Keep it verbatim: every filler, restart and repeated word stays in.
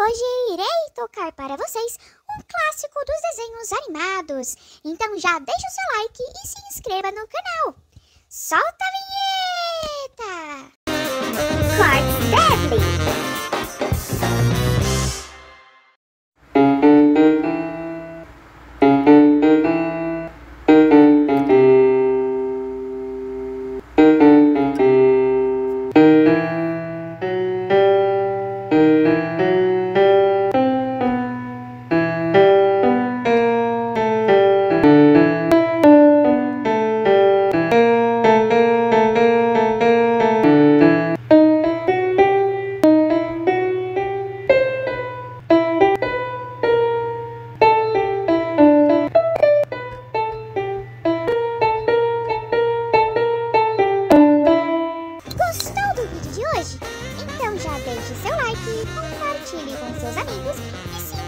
hoje irei tocar para vocês um clássico dos desenhos animados. Então já deixa o seu like e se inscreva no canal. Solta a vinheta! Clark Deadly! Gostou do vídeo de hoje? Então já deixe seu like, compartilhe com seus amigos e se